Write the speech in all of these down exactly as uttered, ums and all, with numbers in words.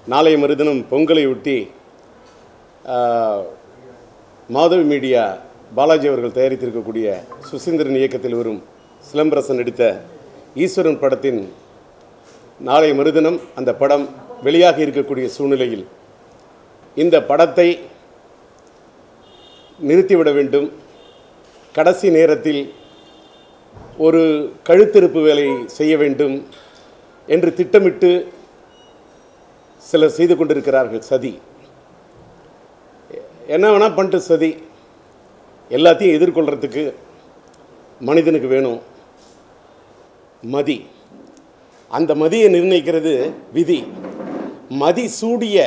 நாளைய மறுதினம் பொங்கலை ஒட்டி மாதவி மீடியா பாலாஜி அவர்கள் தயாரித்திருக்கக்கூடிய சுசீந்திரன் இயக்கத்தில் வரும் சிலம்பரசன் நடித்த ஈஸ்வரன் படத்தின் நாளைய மறுதினம் அந்த படம் வெளியாக இருக்கக்கூடிய சூழ்நிலையில் இந்த படத்தை நிறுத்திவிட வேண்டும், கடைசி நேரத்தில் ஒரு கழுத்திருப்பு வேலை செய்ய வேண்டும் என்று திட்டமிட்டு சிலர் செய்து கொண்டிருக்கிறார்கள். சதி என்ன வேணால் பண்ணிட்டு சதி எல்லாத்தையும் எதிர்கொள்கிறதுக்கு மனிதனுக்கு வேணும் மதி. அந்த மதியை நிர்ணயிக்கிறது விதி. மதி சூடிய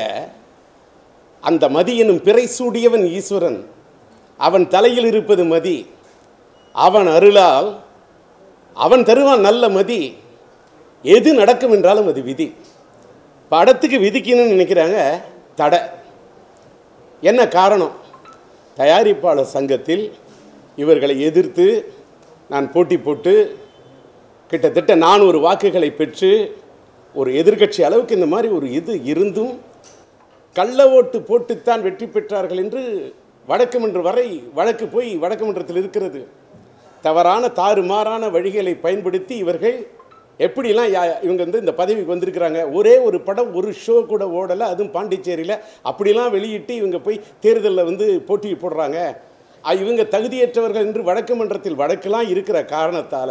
அந்த மதி எனும் பிறை சூடியவன் ஈஸ்வரன். அவன் தலையில் இருப்பது மதி. அவன் அருளால் அவன் தருவான் நல்ல மதி. எது நடக்கும் என்றாலும் அது விதி. படத்துக்கு விதிக்கணும்னு நினைக்கிறாங்க. தடை என்ன காரணம்? தயாரிப்பாளர் சங்கத்தில் இவர்களை எதிர்த்து நான் போட்டி போட்டு கிட்டத்தட்ட நானூறு வாக்குகளை பெற்று ஒரு எதிர்க்கட்சி அளவுக்கு இந்த மாதிரி ஒரு இது இருந்தும் கள்ள ஓட்டு போட்டுத்தான் வெற்றி பெற்றார்கள் என்று வழக்குமன்ற வரை வழக்கு போய் வழக்குமன்றத்தில் இருக்கிறது. தவறான தாறுமாறான வழிகளை பயன்படுத்தி இவர்கள் எப்படிலாம் இவங்க வந்து இந்த பதவிக்கு வந்திருக்கிறாங்க. ஒரே ஒரு படம் ஒரு ஷோ கூட ஓடலை, அதுவும் பாண்டிச்சேரியில். அப்படிலாம் வெளியிட்டு இவங்க போய் தேர்தலில் வந்து போட்டி போடுறாங்க. இவங்க தகுதியற்றவர்கள் என்று வழக்கு மன்றத்தில் வழக்கெல்லாம் இருக்கிற காரணத்தால்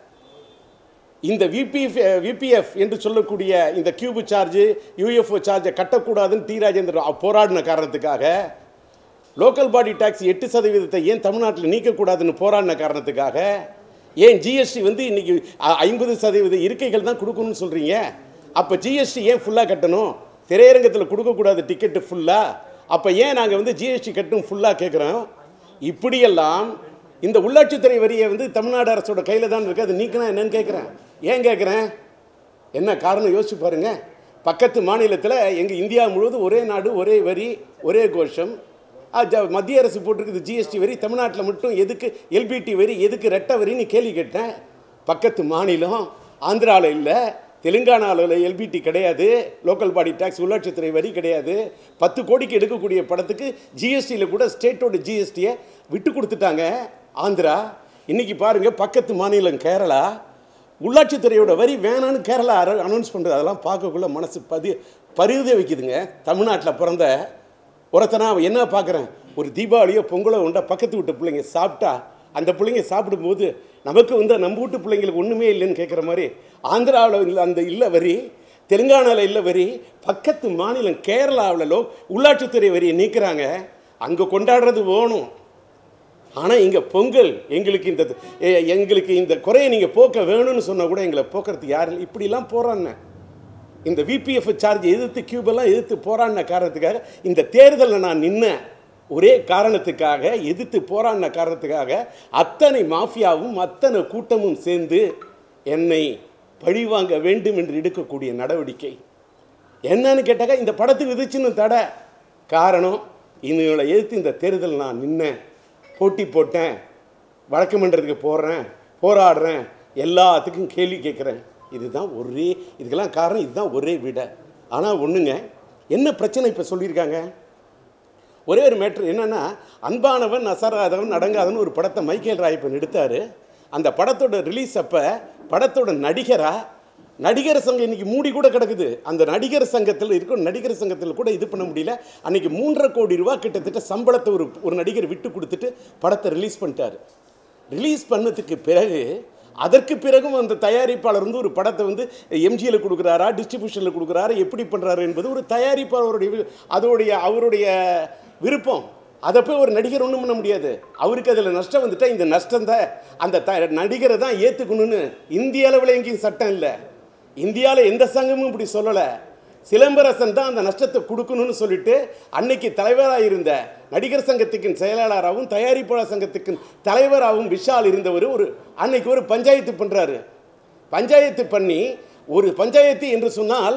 இந்த விபிஎஃப் விபிஎஃப் என்று சொல்லக்கூடிய இந்த கியூபு சார்ஜு யூஎஃப்ஓ சார்ஜை கட்டக்கூடாதுன்னு டி ராஜேந்திரன் போராடின காரணத்துக்காக, லோக்கல் பாடி டாக்ஸ் எட்டு சதவீதத்தை ஏன் தமிழ்நாட்டில் நீக்கக்கூடாதுன்னு போராடின காரணத்துக்காக, ஏன் ஜிஎஸ்டி வந்து இன்றைக்கி ஐம்பது சதவீத இருக்கைகள் தான் கொடுக்கணும்னு சொல்கிறீங்க, அப்போ ஜிஎஸ்டி ஏன் ஃபுல்லாக கட்டணும்? திரையரங்கத்தில் கொடுக்கக்கூடாது டிக்கெட்டு ஃபுல்லாக, அப்போ ஏன் நாங்கள் வந்து ஜிஎஸ்டி கட்டணும் ஃபுல்லாக கேட்குறோம்? இப்படியெல்லாம் இந்த உள்ளாட்சித்துறை வரியை வந்து தமிழ்நாடு அரசோட கையில் தான் இருக்குது. அது நீக்கினா என்னன்னு கேட்குறேன். ஏன் கேட்குறேன்? என்ன காரணம் யோசிச்சு பாருங்கள். பக்கத்து மாநிலத்தில் எங்கள் இந்தியா முழுவதும் ஒரே நாடு, ஒரே வரி, ஒரே கோஷம். மத்திய அரசு போட்டிருக்குது ஜிஎஸ்டி வரி, தமிழ்நாட்டில் மட்டும் எதுக்கு எல்பிடி வரி, எதுக்கு ரெட்டை வரின்னு கேள்வி கேட்டேன். பக்கத்து மாநிலம் ஆந்திராவில் இல்லை, தெலுங்கானாவில் எல்பிடி கிடையாது, லோக்கல் பாடி டாக்ஸ் உள்ளாட்சித்துறை வரி கிடையாது. பத்து கோடிக்கு எடுக்கக்கூடிய படத்துக்கு ஜிஎஸ்டியில் கூட ஸ்டேட்டோட ஜிஎஸ்டியை விட்டு கொடுத்துட்டாங்க ஆந்திரா. இன்றைக்கி பாருங்கள், பக்கத்து மாநிலம் கேரளா உள்ளாட்சித்துறையோட வரி வேணான்னு கேரளா அனௌன்ஸ் பண்ணுறது. அதெல்லாம் பார்க்கக்குள்ள மனசு பதி பரிதே வைக்குதுங்க. தமிழ்நாட்டில் பிறந்த ஒருத்தனா என்ன பார்க்குறேன், ஒரு தீபாவளியோ பொங்கலோ உண்டா பக்கத்து வீட்டு பிள்ளைங்க சாப்பிட்டா அந்த பிள்ளைங்க சாப்பிடும்போது நமக்கு வந்து நம்ம வீட்டு பிள்ளைங்களுக்கு ஒன்றுமே இல்லைன்னு கேட்குற மாதிரி ஆந்திராவில் அந்த இல்லை வரி, தெலுங்கானாவில் இல்லை வரி, பக்கத்து மாநிலம் கேரளாவில் உள்ளாட்சித்துறை வரியை நீக்கிறாங்க. அங்கே கொண்டாடுறது வேணும். ஆனால் இங்கே பொங்கல் எங்களுக்கு இந்த எங்களுக்கு இந்த குறையை நீங்கள் போக்க வேணும்னு சொன்னால் கூட எங்களை போக்குறதுக்கு யாரும் இப்படிலாம் போகிறான்னு இந்த விபிஎஃப் சார்ஜ் எதிர்த்து கியூபெல்லாம் எதிர்த்து போராடின காரணத்துக்காக, இந்த தேர்தலில் நான் நின்ன ஒரே காரணத்துக்காக, எதிர்த்து போராடின காரணத்துக்காக அத்தனை மாஃபியாவும் அத்தனை கூட்டமும் சேர்ந்து என்னை பழிவாங்க வேண்டும் என்று எடுக்கக்கூடிய நடவடிக்கை என்னன்னு கேட்டாக்கா, இந்த படத்துக்கு விதிச்சுன்னு தடை. காரணம், இவங்களை எதிர்த்து இந்த தேர்தல் நான் நின்னேன், போட்டி போட்டேன், வழக்கு மன்றத்துக்கு போடுறேன், போராடுறேன், எல்லாத்துக்கும் கேள்வி கேட்குறேன். இதுதான் ஒரே இதுக்கெல்லாம் காரணம். இதுதான் ஒரே விட. ஆனால் ஒன்றுங்க, என்ன பிரச்சனை இப்போ சொல்லியிருக்காங்க? ஒரே ஒரு மேட்ரு என்னென்னா, அன்பானவன் அசராதவன் அடங்காதவன் ஒரு படத்தை மைக்கேல் ராயப்பன் எடுத்தார். அந்த படத்தோட ரிலீஸ் அப்போ படத்தோட நடிகராக நடிகர் சங்கம் இன்றைக்கி மூடி கூட கிடக்குது. அந்த நடிகர் சங்கத்தில் இருக்கும் நடிகர் சங்கத்தில் கூட இது பண்ண முடியல. அன்றைக்கி மூன்றரை கோடி ரூபா கிட்டத்தட்ட சம்பளத்தை ஒரு ஒரு நடிகர் விட்டு கொடுத்துட்டு படத்தை ரிலீஸ் பண்ணிட்டார். ரிலீஸ் பண்ணதுக்கு பிறகு அதற்கு பிறகும் அந்த தயாரிப்பாளர் வந்து ஒரு படத்தை வந்து எம்ஜியில் கொடுக்குறாரா, டிஸ்ட்ரிபியூஷனில் கொடுக்குறாரா, எப்படி பண்ணுறாரு என்பது ஒரு தயாரிப்பாளருடைய அதோடைய அவருடைய விருப்பம். அதை போய் ஒரு நடிகர் ஒன்றும் பண்ண முடியாது. அவருக்கு அதில் நஷ்டம் வந்துட்டால் இந்த நஷ்டம் தான் அந்த த நடிகரை தான் ஏற்றுக்கணும்னு இந்திய அளவில் எங்கேயும் சட்டம் இல்லை. இந்தியாவில் எந்த சங்கமும் இப்படி சொல்லலை. சிலம்பரசன் தான் அந்த நஷ்டத்தை கொடுக்கணும்னு சொல்லிட்டு அன்னைக்கு தலைவராக இருந்த நடிகர் சங்கத்துக்கு செயலாளராகவும் தயாரிப்பாளர் சங்கத்துக்கு தலைவராகவும் விஷால் இருந்தவர் ஒரு அன்னைக்கு ஒரு பஞ்சாயத்து பண்ணுறாரு. பஞ்சாயத்து பண்ணி ஒரு பஞ்சாயத்து என்று சொன்னால்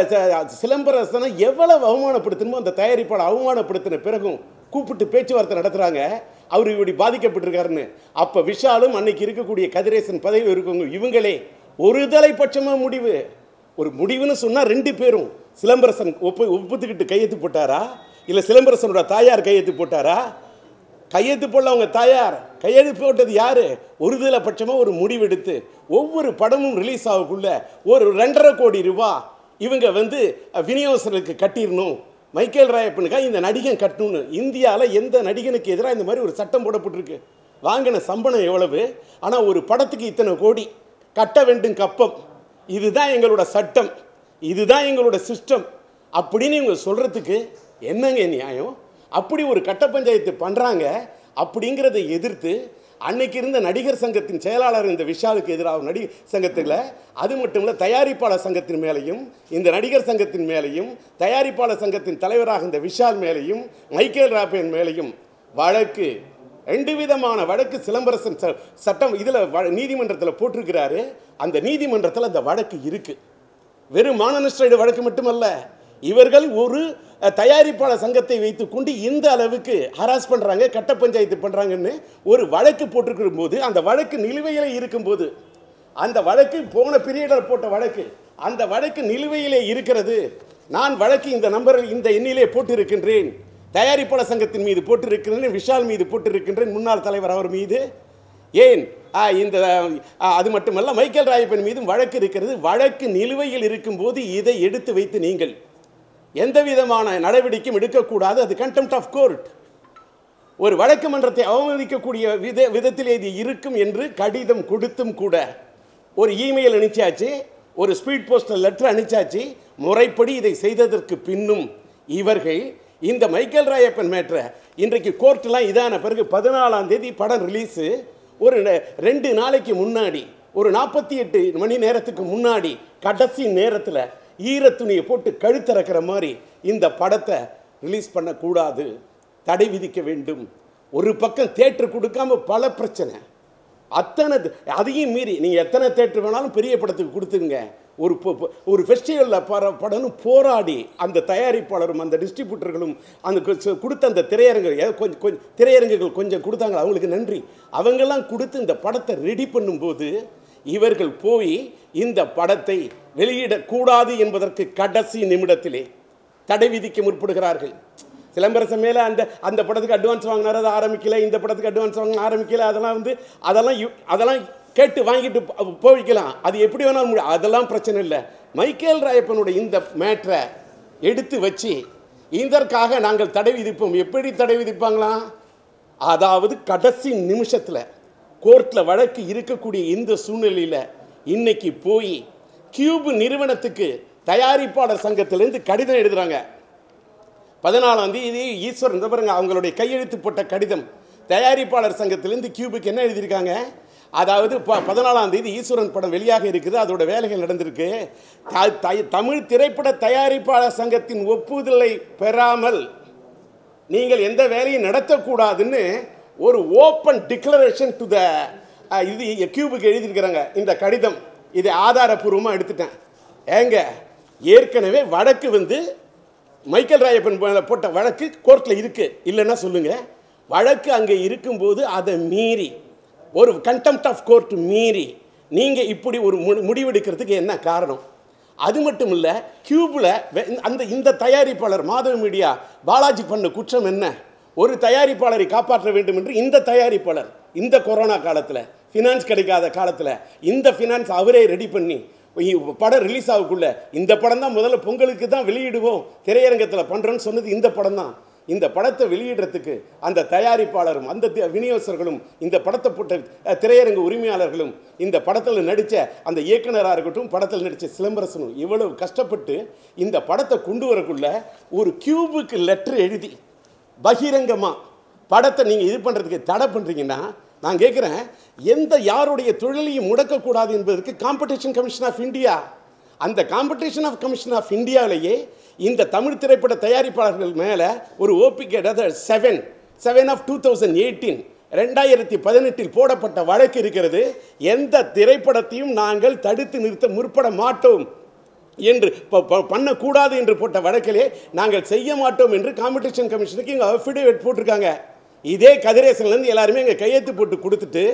சிலம்பரசனை எவ்வளவு அவமானப்படுத்தணுமோ அந்த தயாரிப்பாளர் அவமானப்படுத்தின பிறகும் கூப்பிட்டு பேச்சுவார்த்தை நடத்துகிறாங்க. அவர் இப்படி பாதிக்கப்பட்டிருக்காருன்னு. அப்போ விஷாலும் அன்னைக்கு இருக்கக்கூடிய கதிரேசன் பதவி இருக்கவங்க இவங்களே ஒரு தலைப்பட்சமாக முடிவு ஒரு முடிவுன்னு சொன்னால் ரெண்டு பேரும் சிலம்பரசன் ஒப்பு ஒப்புத்துக்கிட்டு கையெழுத்து போட்டாரா, இல்லை சிலம்பரசனோட தாயார் கையெழுத்து போட்டாரா? கையெழுத்து போடல அவங்க தாயார், கையெழுத்து போட்டது யாரு? ஒருதலை பட்சமாக ஒரு முடிவெடுத்து ஒவ்வொரு படமும் ரிலீஸ் ஆகக்குள்ள ஒரு ரெண்டரை கோடி ரூபா இவங்க வந்து விநியோகஸ்தர்களுக்கு கட்டிடணும், மைக்கேல் ராயப்பனுக்காக இந்த நடிகன் கட்டணும்னு. இந்தியாவில் எந்த நடிகனுக்கு எதிராக இந்த மாதிரி ஒரு சட்டம் போடப்பட்டிருக்கு? வாங்கின சம்பளம் எவ்வளவு, ஆனால் ஒரு படத்துக்கு இத்தனை கோடி கட்ட வேண்டும் கப்பம், இதுதான் எங்களோட சட்டம், இதுதான் எங்களோட சிஸ்டம் அப்படின்னு இவங்க சொல்கிறதுக்கு என்னங்க நியாயம்? அப்படி ஒரு கட்ட பஞ்சாயத்து பண்ணுறாங்க. அப்படிங்கிறத எதிர்த்து அன்னைக்கு இருந்த நடிகர் சங்கத்தின் செயலாளர் இந்த விஷாலுக்கு எதிராக நடிகர் சங்கத்தில், அது மட்டும் இல்லை தயாரிப்பாளர் சங்கத்தின் மேலேயும் இந்த நடிகர் சங்கத்தின் மேலேயும் தயாரிப்பாளர் சங்கத்தின் தலைவராக இந்த விஷால் மேலேயும் மைக்கேல் ராயப்பன் மேலேயும் வழக்கு, ரெண்டு விதமான வழக்கு சிலம்பரசன் சட்டம் இதில் நீதிமன்றத்தில் போட்டிருக்கிறாரு. அந்த நீதிமன்றத்தில் அந்த வழக்கு இருக்குது. வெறும் மானநஷ்ட வழக்கு மட்டுமல்ல, இவர்கள் ஒரு தயாரிப்பாளர் சங்கத்தை வைத்துக்கொண்டு இந்த அளவுக்கு ஹராஸ் பண்ணுறாங்க, கட்ட பஞ்சாயத்து பண்ணுறாங்கன்னு ஒரு வழக்கு போட்டிருக்கிற போது, அந்த வழக்கு நிலுவையில் இருக்கும்போது, அந்த வழக்கு போன பீரியடில் போட்ட வழக்கு, அந்த வழக்கு நிலுவையிலே இருக்கிறது. நான் வழக்கு இந்த நம்பரில் இந்த எண்ணிலே போட்டிருக்கின்றேன், தயாரிப்பாளர் சங்கத்தின் மீது போட்டிருக்கின்றேன், விஷால் மீது போட்டிருக்கின்றேன், முன்னாள் தலைவர் அவர் மீது, ஏன் இந்த அது மட்டுமல்ல மைக்கேல் ராயப்பன் மீதும் வழக்கு இருக்கிறது. வழக்கு நிலுவையில் இருக்கும்போது இதை எடுத்து வைத்து நீங்கள் எந்த விதமான நடவடிக்கையும் எடுக்கக்கூடாது. அது கண்டெம்ட் ஆஃப் கோர்ட். ஒரு வழக்கு மன்றத்தை அவமதிக்கக்கூடிய வித விதத்தில் இது இருக்கும் என்று கடிதம் கொடுத்தும் கூட, ஒரு இமெயில் அனுப்பிச்சாச்சு, ஒரு ஸ்பீட் போஸ்டல் லெட்டர் அனுப்பிச்சாச்சு. முறைப்படி இதை செய்ததற்கு பின்னும் இவர்கள் இந்த மைக்கேல் ராயப்பன் மேட்ரை இன்றைக்கு கோர்ட்டெலாம் இதான பிறகு பதினாலாம் தேதி படம் ரிலீஸு, ஒரு ரெண்டு நாளைக்கு முன்னாடி, ஒரு நாற்பத்தி எட்டு மணி நேரத்துக்கு முன்னாடி கடைசி நேரத்தில் ஈரத்துணியை போட்டு கழுத்திறக்கிற மாதிரி இந்த படத்தை ரிலீஸ் பண்ணக்கூடாது, தடை விதிக்க வேண்டும். ஒரு பக்கம் தேட்டர் கொடுக்காம பல பிரச்சனை, அத்தனை அதையும் மீறி நீங்கள் எத்தனை தேட்டர் வேணாலும் பெரிய படத்துக்கு கொடுத்துருங்க, ஒரு ஒரு ஃபெஸ்டிவலில் பட படம்னு போராடி அந்த தயாரிப்பாளரும் அந்த டிஸ்ட்ரிபியூட்டர்களும் அந்த கொடுத்த அந்த திரையரங்கு கொஞ்சம் கொஞ்சம் திரையரங்குகள் கொஞ்சம் கொடுத்தாங்க, அவங்களுக்கு நன்றி. அவங்கெல்லாம் கொடுத்து இந்த படத்தை ரெடி பண்ணும்போது இவர்கள் போய் இந்த படத்தை வெளியிடக்கூடாது என்பதற்கு கடைசி நிமிடத்திலே தடை விதிக்க முற்படுகிறார்கள். சிலம்பரசன் மேலே அந்த அந்த படத்துக்கு அட்வான்ஸ் வாங்கினார், அதை ஆரம்பிக்கல, இந்த படத்துக்கு அட்வான்ஸ் வாங்க ஆரம்பிக்கல, அதெல்லாம் வந்து அதெல்லாம் அதெல்லாம் கேட்டு வாங்கிட்டு போய்க்கலாம், அது எப்படி வேணாலும் முடியும், அதெல்லாம் பிரச்சனை இல்லை. மைக்கேல் ராயப்பனுடைய இந்த மேட்ரை எடுத்து வச்சு இதற்காக நாங்கள் தடை விதிப்போம். எப்படி தடை விதிப்பாங்களாம்? அதாவது கடைசி நிமிஷத்தில் கோர்ட்டில் வழக்கு இருக்கக்கூடிய இந்த சூழ்நிலையில் இன்னைக்கு போய் கியூப் நிறுவனத்துக்கு தயாரிப்பாளர் சங்கத்திலேருந்து கடிதம் எழுதுகிறாங்க. பதினாலாம் தேதி ஈஸ்வரன் பாருங்க, அவங்களுடைய கையெழுத்து போட்ட கடிதம் தயாரிப்பாளர் சங்கத்திலேருந்து கியூபுக்கு என்ன எழுதியிருக்காங்க? அதாவது பதினாலாம் தேதி ஈஸ்வரன் படம் வெளியாக இருக்குது, அதோட வேலைகள் நடந்திருக்கு. தமிழ் திரைப்பட தயாரிப்பாளர் சங்கத்தின் ஒப்புதலை பெறாமல் நீங்கள் எந்த வேலையும் நடத்தக்கூடாதுன்னு ஒரு ஓப்பன் டிக்ளரேஷன் டு த இது கியூபுக்கு எழுதியிருக்கிறாங்க இந்த கடிதம். இதை ஆதாரப்பூர்வமாக எடுத்துட்டேன். ஏங்க, ஏற்கனவே வழக்கு வந்து மைக்கேல் ராயப்பன் போட்ட வழக்கு கோர்ட்டில் இருக்குது, இல்லைன்னா சொல்லுங்கள். வழக்கு அங்கே இருக்கும்போது அதை மீறி ஒரு கண்டெம்ட் ஆஃப் கோர்ட் மீறி நீங்கள் இப்படி ஒரு முடிவெடுக்கிறதுக்கு என்ன காரணம்? அது மட்டும் இல்லை, கியூபில் அந்த இந்த தயாரிப்பாளர் மாதவ மீடியா பாலாஜி பண்ண குற்றம் என்ன? ஒரு தயாரிப்பாளரை காப்பாற்ற வேண்டும் என்று இந்த தயாரிப்பாளர் இந்த கொரோனா காலத்தில் ஃபினான்ஸ் கிடைக்காத காலத்தில் இந்த ஃபினான்ஸ் அவரே ரெடி பண்ணி படம் ரிலீஸ் ஆகக்குள்ள இந்த படம் தான் முதல்ல பொங்கலுக்கு தான் வெளியிடுவோம் திரையரங்கத்தில் பண்ணுறோன்னு சொன்னது இந்த படம் தான். இந்த படத்தை வெளியிடுறதுக்கு அந்த தயாரிப்பாளரும் அந்த விநியோகஸ்தர்களும் இந்த படத்தை போட்ட திரையரங்கு உரிமையாளர்களும் இந்த படத்தில் நடித்த அந்த இயக்குனராக இருக்கட்டும், படத்தில் நடித்த சிலம்பரசனும் இவ்வளவு கஷ்டப்பட்டு இந்த படத்தை கொண்டு வரக்குள்ள ஒரு கியூபுக்கு லெட்டர் எழுதி பகிரங்கமாக படத்தை நீங்கள் இது பண்ணுறதுக்கு தடை பண்ணுறீங்கன்னா, நான் கேட்குறேன், எந்த யாருடைய தொழிலையும் முடக்கக்கூடாது என்பதற்கு காம்படிஷன் கமிஷன் ஆஃப் இந்தியா, அந்த காம்படிஷன் ஆஃப் கமிஷன் ஆஃப் இந்தியாவிலேயே இந்த தமிழ் திரைப்பட தயாரிப்பாளர்கள் மேலே ஒரு O P K seven seven of two thousand eighteen ரெண்டாயிரத்தி பதினெட்டில் போடப்பட்ட வழக்கு இருக்கிறது. எந்த திரைப்படத்தையும் நாங்கள் தடுத்து நிறுத்த முற்பட மாட்டோம் என்று பண்ணக்கூடாது என்று போட்ட வழக்கிலே நாங்கள் செய்ய மாட்டோம் என்று காம்படிஷன் கமிஷனுக்கு இங்கே அஃபிடேவிட் போட்டிருக்காங்க. இதே கதிரேசன்லேருந்து எல்லாருமே இங்கே கையெழுத்து போட்டு கொடுத்துட்டு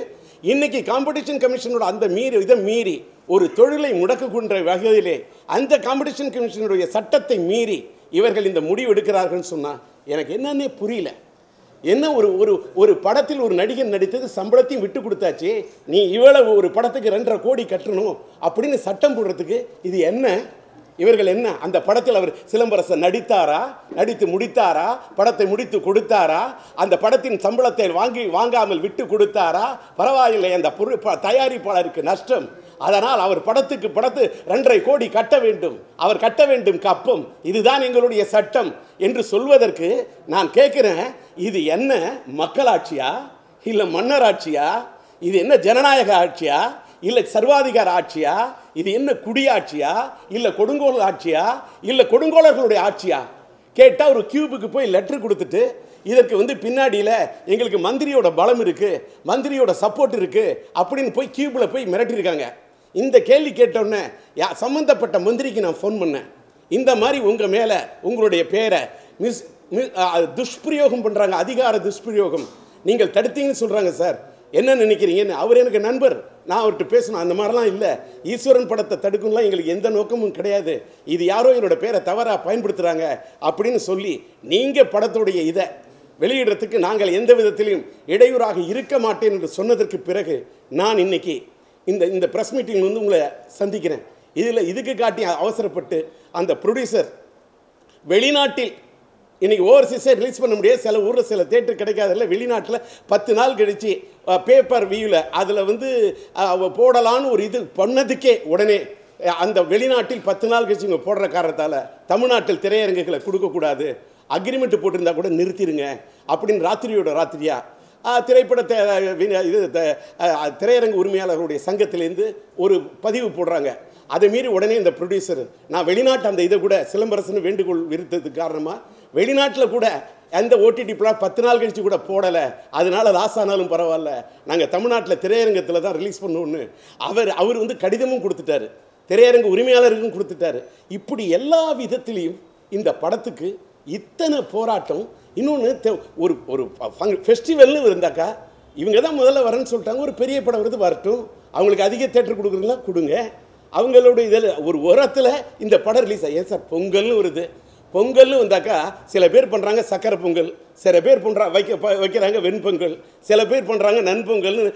இன்னைக்கு காம்படிஷன் கமிஷனோட அந்த மீறி இதை மீறி ஒரு தொழிலை முடக்குகின்ற வகையிலே அந்த காம்படிஷன் கமிஷனுடைய சட்டத்தை மீறி இவர்கள் இந்த முடிவு எடுக்கிறார்கள் சொன்னால் எனக்கு என்னன்னே புரியல. என்ன ஒரு ஒரு ஒரு படத்தில் ஒரு நடிகர் நடித்தது சம்பளத்தையும் விட்டு கொடுத்தாச்சு, நீ இவ்வளவு ஒரு படத்துக்கு ரெண்டரை கோடி கட்டணும் அப்படின்னு சட்டம் போடுறதுக்கு இது என்ன? இவர்கள் என்ன அந்த படத்தில் அவர் சிலம்பரசன் நடித்தாரா, நடித்து முடித்தாரா, படத்தை முடித்து கொடுத்தாரா, அந்த படத்தின் சம்பளத்தை வாங்கி வாங்காமல் விட்டு கொடுத்தாரா? பரவாயில்லை, அந்த பொருள் தயாரிப்பாளருக்கு நஷ்டம், அதனால் அவர் படத்துக்கு படத்து ரெண்டரை கோடி கட்ட வேண்டும், அவர் கட்ட வேண்டும் கப்பம், இதுதான் எங்களுடைய சட்டம் என்று சொல்வதற்கு நான் கேட்கிறேன், இது என்ன மக்களாட்சியா இல்லை மன்னராட்சியா? இது என்ன ஜனநாயக ஆட்சியா இல்லை சர்வாதிகார ஆட்சியா? இது என்ன குடியாட்சியா இல்லை கொடுங்கோல் ஆட்சியா இல்லை கொடுங்கோலர்களுடைய ஆட்சியா? கேட்டால் ஒரு கியூபுக்கு போய் லெட்டர் கொடுத்துட்டு இதற்கு வந்து பின்னாடியில் எங்களுக்கு மந்திரியோட பலம் இருக்குது, மந்திரியோட சப்போர்ட் இருக்குது அப்படின்னு போய் கியூபில் போய் மிரட்டியிருக்காங்க. இந்த கேள்வி கேட்டோன்னே யா சம்மந்தப்பட்ட மந்திரிக்கு நான் ஃபோன் பண்ணேன். இந்த மாதிரி உங்கள் மேலே உங்களுடைய பேரை மிஸ் துஷ்பிரயோகம் பண்ணுறாங்க, அதிகார துஷ்பிரயோகம், நீங்கள் தடுத்தீங்கன்னு சொல்கிறாங்க சார், என்ன நினைக்கிறீங்கன்னு. அவர் எனக்கு நண்பர், நான் அவர்கிட்ட பேசணும். அந்த மாதிரிலாம் இல்லை, ஈஸ்வரன் படத்தை தடுக்கணும்லாம் எங்களுக்கு எந்த நோக்கமும் கிடையாது, இது யாரோ என்னோட பேரை தவறாக பயன்படுத்துகிறாங்க அப்படின்னு சொல்லி நீங்கள் படத்துடைய இதை வெளியிடுறதுக்கு நாங்கள் எந்த விதத்திலையும் இடையூறாக இருக்க மாட்டேன் என்று சொன்னதற்கு பிறகு நான் இன்னைக்கு இந்த இந்த ப்ரெஸ் மீட்டிங் வந்து உங்களை சந்திக்கிறேன். இதில் இதுக்கு காட்டி அவசரப்பட்டு அந்த ப்ரொடியூசர் வெளிநாட்டில் இன்றைக்கி ஓவர்சீஸே ரிலீஸ் பண்ண முடியாது, சில ஊரில் சில தேட்டர் கிடைக்காதில்ல, வெளிநாட்டில் பத்து நாள் கழித்து பேப்பர் வியூவில் அதில் வந்து போடலான்னு ஒரு இது பண்ணதுக்கே உடனே அந்த வெளிநாட்டில் பத்து நாள் கழிச்சு இங்கே போடுற காரணத்தால் தமிழ்நாட்டில் திரையரங்குகளை கொடுக்கக்கூடாது, அக்ரிமெண்ட் போட்டிருந்தா கூட நிறுத்திடுங்க அப்படின்னு ராத்திரியோட ராத்திரியா திரைப்படத்தை இது திரையரங்கு உரிமையாளர்களுடைய சங்கத்திலேருந்து ஒரு பதிவு போடுறாங்க. அதை மீறி உடனே இந்த ப்ரொடியூசர் நான் வெளிநாட்டு அந்த இதை கூட சிலம்பரசன் வேண்டுகோள் விருத்ததுக்கு காரணமாக வெளிநாட்டில் கூட எந்த ஓடிடி பிளாட் பத்து நாள் கழிச்சு கூட போடலை, அதனால லாஸ் ஆனாலும் பரவாயில்ல, நாங்கள் தமிழ்நாட்டில் திரையரங்கத்தில் தான் ரிலீஸ் பண்ணோன்னு அவர் அவர் வந்து கடிதமும் கொடுத்துட்டாரு, திரையரங்கு உரிமையாளருக்கும் கொடுத்துட்டாரு. இப்படி எல்லா விதத்திலையும் இந்த படத்துக்கு இத்தனை போராட்டம். இன்னொன்று ஒரு ஒரு ஃபெஸ்டிவல்னு இருந்தாக்கா இவங்க தான் முதல்ல வரேன்னு சொல்லிட்டாங்க, ஒரு பெரிய படம் வருது வரட்டும், அவங்களுக்கு அதிக தேட்டர் கொடுக்குறீங்களா கொடுங்க, அவங்களுடைய இதில் ஒரு உரத்தில் இந்த படம் ரிலீஸ் ஆகும். ஏன் சார் பொங்கல்னு வருது, பொங்கல்னு வந்தாக்கா சில பேர் பண்ணுறாங்க சக்கரை பொங்கல், சில பேர் பண்ணுறா வைக்க வைக்கிறாங்க வெண்பொங்கல், சில பேர் பண்ணுறாங்க நன்பொங்கல்னு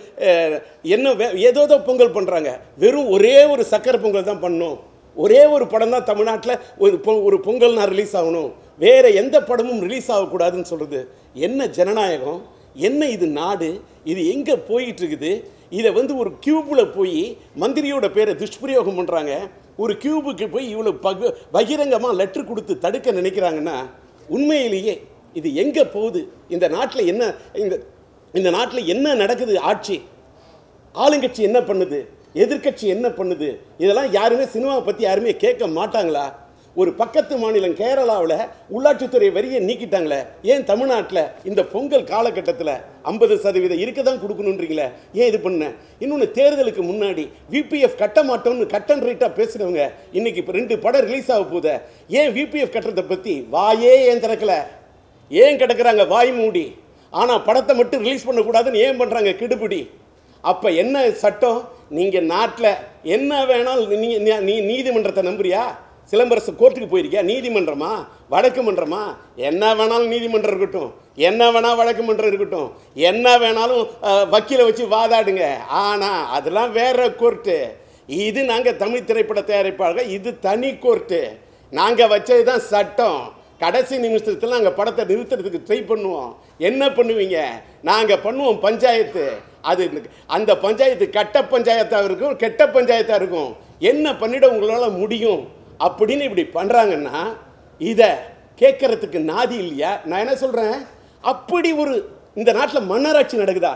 என்ன ஏதோ பொங்கல் பண்ணுறாங்க. வெறும் ஒரே ஒரு சக்கரை பொங்கல் தான் பண்ணணும், ஒரே ஒரு படம் தான் தமிழ்நாட்டில் ஒரு ஒரு பொங்கல் நான் ரிலீஸ் ஆகணும், வேறு எந்த படமும் ரிலீஸ் ஆகக்கூடாதுன்னு சொல்கிறது என்ன ஜனநாயகம்? என்ன இது நாடு? இது எங்கே போயிட்டு இருக்குது? இதை வந்து ஒரு கியூபில் போய் மந்திரியோட பேரை துஷ்பிரயோகம் பண்ணுறாங்க, ஒரு கியூபுக்கு போய் இவ்வளோ பகு பகிரங்கமாக லெட்ரு கொடுத்து தடுக்க நினைக்கிறாங்கன்னா உண்மையிலேயே இது எங்கே போகுது? இந்த நாட்டில் என்ன இந்த இந்த நாட்டில் என்ன நடக்குது? ஆட்சி ஆளுங்கட்சி என்ன பண்ணுது, எதிர்கட்சி என்ன பண்ணுது? இதெல்லாம் யாருமே சினிமாவை பற்றி யாருமே கேட்க மாட்டாங்களா? ஒரு பக்கத்து மாநிலம் கேரளாவில் உள்ளாட்சித்துறை வரியை நீக்கிட்டாங்களே, ஏன் தமிழ்நாட்டில் இந்த பொங்கல் காலகட்டத்தில் ஐம்பது சதவீதம் இருக்க தான் கொடுக்கணுன்றீங்களே, ஏன் இது பண்ண? இன்னொன்று தேர்தலுக்கு முன்னாடி விபிஎஃப் கட்ட மாட்டோம்னு கட்டன் ரேட்டாக பேசுகிறவங்க இன்னைக்கு இப்போ ரெண்டு படம் ரிலீஸ் ஆக போகுது, ஏன் விபிஎஃப் கட்டுறதை பற்றி வாயே ஏன் திறக்கலை? ஏன் கிடக்கிறாங்க வாய் மூடி? ஆனால் படத்தை மட்டும் ரிலீஸ் பண்ணக்கூடாதுன்னு ஏன் பண்ணுறாங்க கிடுபிடி? அப்போ என்ன சட்டம்? நீங்கள் நாட்டில் என்ன வேணாலும் நீங்கள் நீ நீதிமன்றத்தை நம்புறியா? சிலம்பரசன் கோர்ட்டுக்கு போயிருக்கியா? நீதிமன்றமா வழக்கு மன்றமா? என்ன வேணாலும் நீதிமன்றம் இருக்கட்டும், என்ன வேணால் வழக்கு மன்றம் இருக்கட்டும், என்ன வேணாலும் வக்கீலை வச்சு வாதாடுங்க, ஆனால் அதெல்லாம் வேற கோர்ட்டு. இது நாங்கள் தமிழ் திரைப்பட தயாரிப்பாளர்கள், இது தனி கோர்ட்டு, நாங்கள் வச்சது தான் சட்டம். கடைசி நிமிஷத்தில் நாங்கள் படத்தை நிறுத்துறதுக்கு ட்ரை பண்ணுவோம். என்ன பண்ணுவீங்க? நாங்கள் பண்ணுவோம் பஞ்சாயத்து. அது அந்த பஞ்சாயத்து கட்ட பஞ்சாயத்தாக இருக்கும், கெட்ட பஞ்சாயத்தாக இருக்கும். என்ன பண்ணிட உங்களால் முடியும் அப்படின்னு இப்படி பண்ணுறாங்கன்னா இதை கேட்கறதுக்கு நாதி இல்லையா? நான் என்ன சொல்கிறேன், அப்படி ஒரு இந்த நாட்டில் மன்னராட்சி நடக்குதா?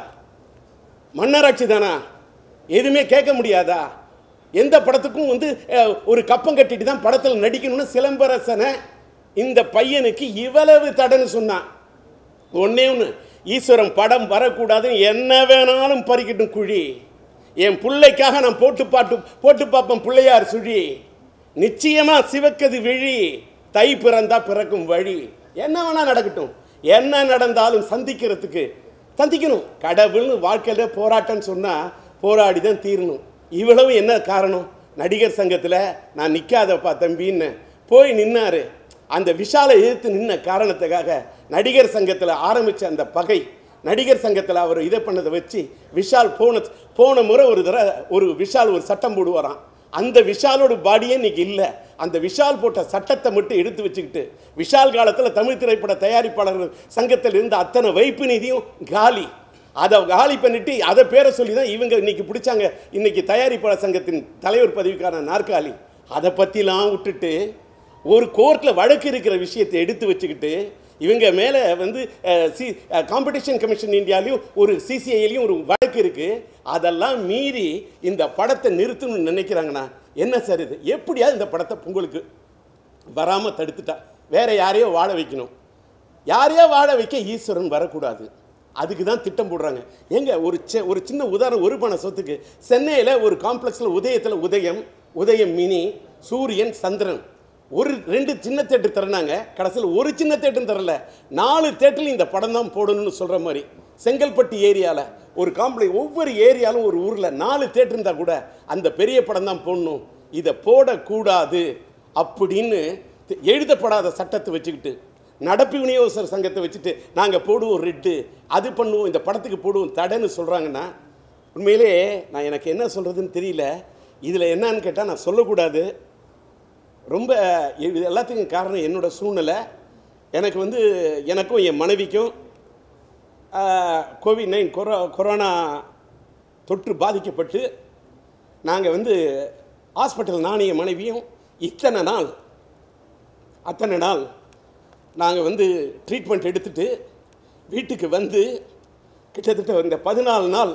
மன்னராட்சி தானா? எதுவுமே கேட்க முடியாதா? எந்த படத்துக்கும் வந்து ஒரு கப்பம் கட்டிட்டு தான் படத்தில் நடிக்கணும்னு சிலம்பரசனை இந்த பையனுக்கு இவ்வளவு தடன்னு சொன்னான். ஒன்னே ஒன்று, ஈஸ்வரன் படம் வரக்கூடாதுன்னு என்ன வேணாலும் பறிக்கட்டும் குழி, என் பிள்ளைக்காக நான் போட்டு பாட்டு போட்டு பார்ப்பேன் பிள்ளையார் சுழி, நிச்சயமா சிவக்கது விழி, தை பிறந்தா பிறக்கும் வழி, என்ன வேணா நடக்கட்டும், என்ன நடந்தாலும் சந்திக்கிறதுக்கு சந்திக்கணும். கடவுள்னு வாழ்க்கையில் போராட்டம்னு சொன்னால் போராடி தான் தீரணும். இவ்வளவு என்ன காரணம்? நடிகர் சங்கத்தில் நான் நிற்காதப்பா தம்பின்னு போய் நின்னாரு. அந்த விஷாலை எதிர்த்து நின்ன காரணத்துக்காக நடிகர் சங்கத்தில் ஆரம்பித்த அந்த பகை, நடிகர் சங்கத்தில் அவர் இதை பண்ணதை வச்சு விஷால் போன போன முறை ஒரு தடவை ஒரு விஷால் ஒரு சட்டம் போடுவாராம். அந்த விஷாலோட பாடியே இன்னைக்கு இல்லை. அந்த விஷால் போட்ட சட்டத்தை மட்டும் எடுத்து வச்சுக்கிட்டு விஷால் காலத்தில் தமிழ் திரைப்பட தயாரிப்பாளர்கள் சங்கத்தில் இருந்த அத்தனை வைப்பு நிதியும் காலி. அதை காலி பண்ணிட்டு அதை பேரை சொல்லி தான் இவங்க இன்னைக்கு பிடிச்சாங்க. இன்னைக்கு தயாரிப்பாளர் சங்கத்தின் தலைவர் பதவிக்கான நாற்காலி. அதை பற்றிலாம் விட்டுட்டு ஒரு கோர்ட்டில் வழக்கு இருக்கிற விஷயத்தை எடுத்து வச்சுக்கிட்டு இவங்க மேலே வந்து சி காம்படிஷன் கமிஷன் இந்தியாலையும் ஒரு சிசிஐலையும் ஒரு வழக்கு இருக்குது. அதெல்லாம் மீறி இந்த படத்தை நிறுத்தணும்னு நினைக்கிறாங்கண்ணா. என்ன சார் இது? எப்படியாவது இந்த படத்தை பொங்கலுக்கு வராமல் தடுத்துட்டா வேற யாரையோ வாழ வைக்கணும். யாரையோ வாழ வைக்க ஈஸ்வரன் வரக்கூடாது. அதுக்கு தான் திட்டம் போடுறாங்க. எங்க ஒரு ஒரு சின்ன உதாரணம், ஒரு பண சொத்துக்கு சென்னையில் ஒரு காம்ப்ளெக்ஸில் உதயத்தில் உதயம், உதயம் மினி, சூரியன், சந்திரன் ஒரு ரெண்டு சின்ன தேட்டர் தரனாங்க. கடைசியில் ஒரு சின்ன தேட்டரும் தரல, நாலு தேட்டரில் இந்த படம் தான் போடணும்னு சொல்கிற மாதிரி. செங்கல்பட்டு ஏரியாவில் ஒரு காம்ப்ளெக்ஸ், ஒவ்வொரு ஏரியாலும் ஒரு ஊரில் நாலு தேட்டர் இருந்தால் கூட அந்த பெரிய படம் தான் போடணும், இதை போடக்கூடாது அப்படின்னு எழுதப்படாத சட்டத்தை வச்சுக்கிட்டு நடப்பு விநியோகஸ்தர் சங்கத்தை வச்சுட்டு நாங்கள் போடுவோம் ரெட்டு, அது பண்ணுவோம், இந்த படத்துக்கு போடுவோம் தடைன்னு சொல்கிறாங்கன்னா உண்மையிலே நான் எனக்கு என்ன சொல்கிறதுன்னு தெரியல. இதில் என்னன்னு கேட்டால் நான் சொல்லக்கூடாது. ரொம்ப இது எல்லாத்துக்கும் காரணம் என்னோடய சூழ்நிலை. எனக்கு வந்து எனக்கும் என் மனைவிக்கும் கோவிட் நைன் கொரோ கொரோனா தொற்று பாதிக்கப்பட்டு நாங்கள் வந்து ஹாஸ்பிட்டல், நானும் என் மனைவியும் இத்தனை நாள் அத்தனை நாள் நாங்கள் வந்து ட்ரீட்மெண்ட் எடுத்துகிட்டு வீட்டுக்கு வந்து கிட்டத்தட்ட இந்த பதினாலு நாள்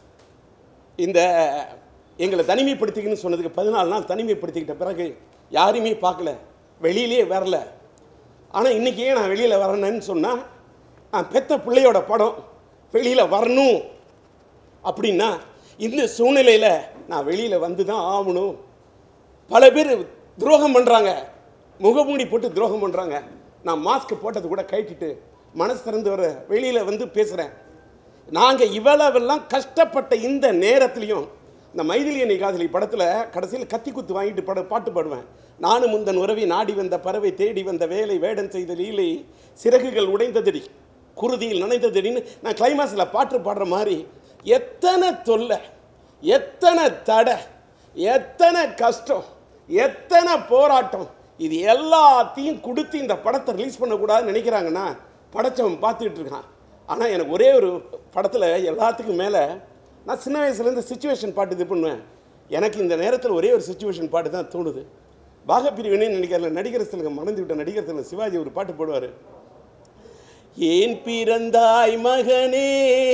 இந்த எங்களை தனிமைப்படுத்திக்கணும்னு சொன்னதுக்கு பதினாலு நாள் தனிமைப்படுத்திக்கிட்ட பிறகு யாரையுமே பார்க்கல, வெளியிலே வரல. ஆனால் இன்றைக்கி ஏன் நான் வெளியில் வரணுன்னு சொன்னால், நான் பெத்த பிள்ளையோட படம் வெளியில் வரணும் அப்படின்னா இந்த சூழ்நிலையில் நான் வெளியில் வந்து தான் ஆகணும். பல பேர் துரோகம் பண்ணுறாங்க, முகமூடி போட்டு துரோகம் பண்ணுறாங்க. நான் மாஸ்க் போட்டது கூட கட்டிட்டு மனசு திறந்து வர வெளியில் வந்து பேசுகிறேன். நாங்கள் இவ்வளவெல்லாம் கஷ்டப்பட்ட இந்த நேரத்துலையும் இந்த மைதிலி என்னை காதலி படத்தில் கடைசியில் கத்தி குத்து வாங்கிட்டு பட பாட்டு பாடுவேன். நானும் முந்தன் உறவி நாடி வந்த பறவை தேடி வந்த வேலை வேடன் செய்த லீலை சிறகுகள் உடைந்ததடி குருதியில் நனைந்ததடின்னு நான் கிளைமாஸில் பாட்டு பாடுற மாதிரி எத்தனை தொல்லை, எத்தனை தடை, எத்தனை கஷ்டம், எத்தனை போராட்டம், இது எல்லாத்தையும் கொடுத்து இந்த படத்தை ரிலீஸ் பண்ணக்கூடாதுன்னு நினைக்கிறாங்கன்னா படைச்சவன் பார்த்துக்கிட்டு இருக்கான். ஆனால் எனக்கு ஒரே ஒரு படத்தில் எல்லாத்துக்கும் மேலே நான் சின்ன வயசுலேருந்து சிச்சுவேஷன் பாட்டு இது பண்ணுவேன். எனக்கு இந்த நேரத்தில் ஒரே ஒரு சிச்சுவேஷன் பாட்டு தான் தோணுது. பாகப்பிரிவினே நினைக்கிறல நடிகர் திலகம் மறந்து விட்ட நடிகர் திலகம் சிவாஜி ஒரு பாட்டு போடுவார். ஏன் பிறந்தாய் மகனே,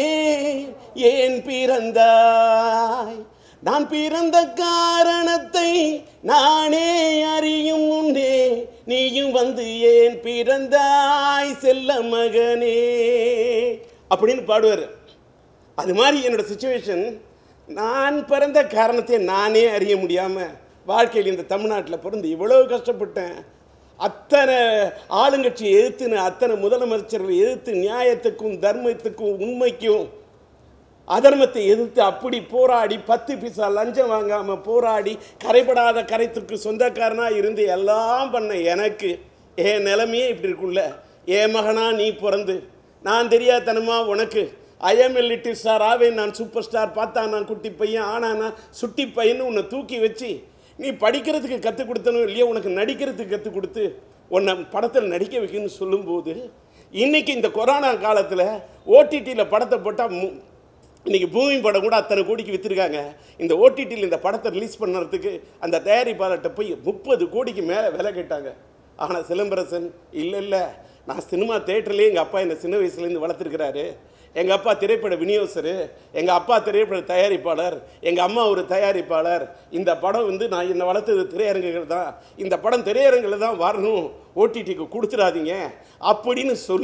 ஏன் பிறந்தாய், நான் பிறந்த காரணத்தை நானே அறியும் முன்னே நீயும் வந்து ஏன் பிறந்தாய் செல்ல மகனே அப்படின்னு பாடுவார். அது மாதிரி என்னோடய சுச்சுவேஷன், நான் பிறந்த காரணத்தை நானே அறிய முடியாமல் வாழ்க்கையில் இந்த தமிழ்நாட்டில் பிறந்து இவ்வளோ கஷ்டப்பட்டேன். அத்தனை ஆளுங்கட்சியை எதிர்த்துன்னு அத்தனை முதலமைச்சர்களை எதிர்த்து நியாயத்துக்கும் தர்மத்துக்கும் உண்மைக்கும் அதர்மத்தை எதிர்த்து அப்படி போராடி பத்து பைசா லஞ்சம் வாங்காமல் போராடி கரைபடாத கரைத்துக்கு சொந்தக்காரனாக இருந்து எல்லாம் பண்ண எனக்கு என் நிலைமையே இப்படி இருக்குல்ல. என் மகனா நீ பிறந்து நான் தெரியாதனமா உனக்கு ஐஎம் எ லிட்டில் ஸ்டார் ஆவேன், நான் சூப்பர் ஸ்டார், பார்த்தா நான் குட்டி பையன், ஆனால் நான் சுட்டி பையன்னு உன்னை தூக்கி வச்சு நீ படிக்கிறதுக்கு கற்றுக் கொடுத்தனும் இல்லையா, உனக்கு நடிக்கிறதுக்கு கற்றுக் கொடுத்து உன்னை படத்தில் நடிக்க வைக்கணும்னு சொல்லும்போது இன்றைக்கி இந்த கொரோனா காலத்தில் ஓடிடியில் படத்தை போட்டால் இன்றைக்கி பூமி படம் கூட அத்தனை கோடிக்கு விற்றுருக்காங்க. இந்த ஓடிடியில் இந்த படத்தை ரிலீஸ் பண்ணுறதுக்கு அந்த தயாரிப்பாளர்கிட்ட போய் முப்பது கோடிக்கு மேலே விலை கேட்டாங்க. ஆனால் சிலம்பரசன் இல்லை இல்லை, நான் சினிமா தேட்டர்லேயே எங்கள் அப்பா என்னை சின்ன வயசுலேருந்து வளர்த்துருக்கிறாரு, எங்கள் அப்பா திரைப்பட விநியோகஸ்தர், எங்கள் அப்பா திரைப்பட தயாரிப்பாளர், எங்கள் அம்மா ஒரு தயாரிப்பாளர், இந்த படம் வந்து நான் என்னை வளர்த்தது திரையரங்குகள் தான், இந்த படம் திரையரங்கில் தான் வரணும், ஓடிடிக்கு கொடுத்துடாதீங்க அப்படின்னு சொல்லி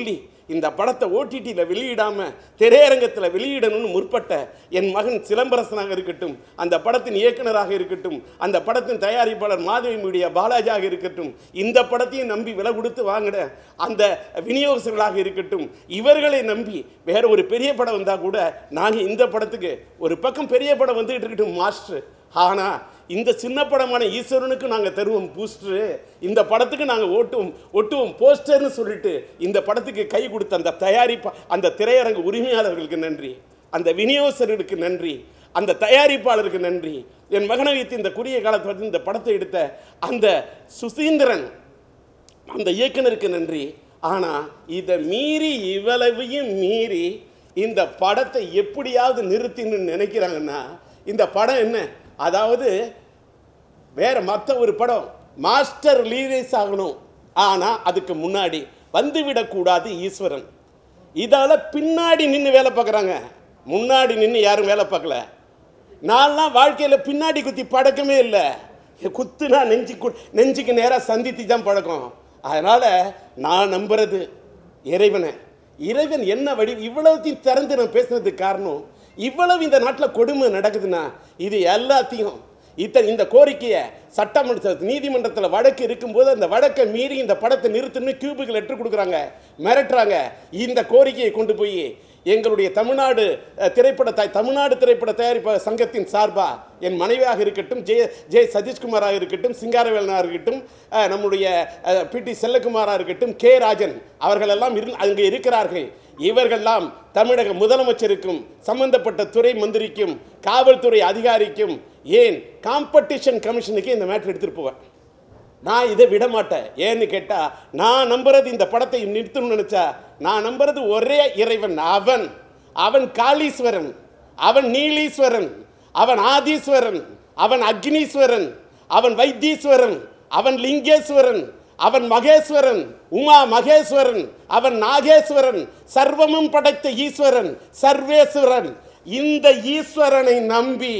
இந்த படத்தை ஓடிடியில் வெளியிடாமல் திரையரங்கத்தில் வெளியிடணும்னு முற்பட்ட என் மகன் சிலம்பரசனாக இருக்கட்டும், அந்த படத்தின் இயக்குனராக இருக்கட்டும், அந்த படத்தின் தயாரிப்பாளர் மாதவி மீடியா பாலாஜியாக இருக்கட்டும், இந்த படத்தையும் நம்பி விலை கொடுத்து வாங்கின அந்த விநியோகர்களாக இருக்கட்டும், இவர்களை நம்பி வேற ஒரு பெரிய படம் வந்தால் கூட நாங்கள் இந்த படத்துக்கு ஒரு பக்கம் பெரிய படம் வந்துகிட்டு இருக்கட்டும் மாஸ்டர், ஆனால் இந்த சின்ன படமான ஈஸ்வரனுக்கு நாங்கள் தருவோம் பூஸ்டரு, இந்த படத்துக்கு நாங்கள் ஓட்டுவோம் ஒட்டுவோம் போஸ்டர்னு சொல்லிட்டு இந்த படத்துக்கு கை கொடுத்த அந்த தயாரிப்பா அந்த திரையரங்கு உரிமையாளர்களுக்கு நன்றி, அந்த விநியோகஸ்தர்களுக்கு நன்றி, அந்த தயாரிப்பாளருக்கு நன்றி. என் மகனை வைத்து இந்த குறுகிய காலத்தில் வந்து இந்த படத்தை எடுத்த அந்த சுசீந்திரன் அந்த இயக்குனருக்கு நன்றி. ஆனால் இதை மீறி இவ்வளவையும் மீறி இந்த படத்தை எப்படியாவது நிறுத்தின்னு நினைக்கிறாங்கன்னா இந்த படம் என்ன, அதாவது வேற மற்ற ஒரு படம் மாஸ்டர் ரிலீஸ் ஆகணும், ஆனால் அதுக்கு முன்னாடி வந்துவிடக்கூடாது ஈஸ்வரன். இதால் பின்னாடி நின்று வேலை பார்க்குறாங்க, முன்னாடி நின்று யாரும் வேலை பார்க்கல. நான்லாம் வாழ்க்கையில் பின்னாடி குத்தி பழக்கமே இல்லை, குத்துனா நெஞ்சு நெஞ்சுக்கு நேராக சந்தித்து தான் பழக்கம். அதனால் நான் நம்புறது இறைவனை. இறைவன் என்ன வடி இவ்வளவுத்தையும் திறந்து நான் பேசுனதுக்கு காரணம், இவ்வளவு இந்த நாட்டில் கொடுமை நடக்குதுன்னா இது எல்லாத்தையும் இத்தனை இந்த கோரிக்கையை சட்டமன்ற நீதிமன்றத்தில் வழக்கு இருக்கும்போது அந்த வழக்கை மீறி இந்த படத்தை நிறுத்துன்னு கியூபுக்கு லெட்டர் கொடுக்குறாங்க, மிரட்டுறாங்க. இந்த கோரிக்கையை கொண்டு போய் எங்களுடைய தமிழ்நாடு திரைப்பட தாய் தமிழ்நாடு திரைப்பட தயாரிப்பாளர் சங்கத்தின் சார்பாக என் மனைவியாக இருக்கட்டும், ஜெய ஜெய சதீஷ்குமாராக இருக்கட்டும், சிங்காரவேலனாக இருக்கட்டும், நம்முடைய பி டி செல்லகுமாராக இருக்கட்டும், கே ராஜன் அவர்களெல்லாம் இரு அங்கே இருக்கிறார்கள். இவர்களெல்லாம் தமிழக முதலமைச்சருக்கும் சம்பந்தப்பட்ட துறை மந்திரிக்கும் காவல்துறை அதிகாரிக்கும் ஏன் காம்படிஷன் கமிஷனுக்கு இந்த மேட்டர் எடுத்துகிட்டு போவேன். நான் இதை விட மாட்டேன். ஏன்னு கேட்டால் நான் நம்புறது இந்த படத்தை நிறுத்தணும்னு நினச்சா நான் நம்புறது ஒரே இறைவன். அவன் அவன் காளீஸ்வரன், அவன் நீலீஸ்வரன், அவன் ஆதீஸ்வரன், அவன் அக்னீஸ்வரன், அவன் வைத்தீஸ்வரன், அவன் லிங்கேஸ்வரன், அவன் மகேஸ்வரன், உமா மகேஸ்வரன், அவன் நாகேஸ்வரன், சர்வமும் படைத்த ஈஸ்வரன், சர்வேஸ்வரன். இந்த ஈஸ்வரனை நம்பி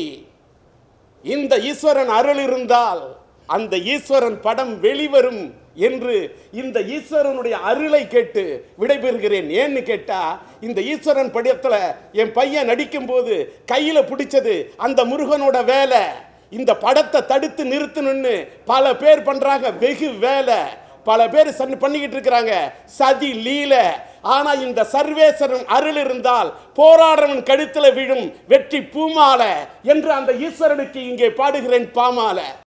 இந்த ஈஸ்வரன் அருள் இருந்தால் அந்த ஈஸ்வரன் படம் வெளிவரும் என்று இந்த ஈஸ்வரனுடைய அருளை கேட்டு விடைபெறுகிறேன். ஏன்னு கேட்டா இந்த ஈஸ்வரன் படத்தில் என் பையன் நடிக்கும் போது கையில பிடிச்சது அந்த முருகனோட வேலை. இந்த படத்தை தடுத்து நிறுத்தணும்னு பல பேர் பண்றாங்க, வெகு வேலை பல பேர் பண்ணிக்கிட்டு இருக்கிறாங்க, சதி லீல. ஆனா இந்த சர்வேஸ்வரன் அருள் இருந்தால் போராடுறவன் கழுத்துல விழும் வெற்றி பூமாலை என்று அந்த ஈஸ்வரனுக்கு இங்கே பாடுகிறேன் பாமாலை.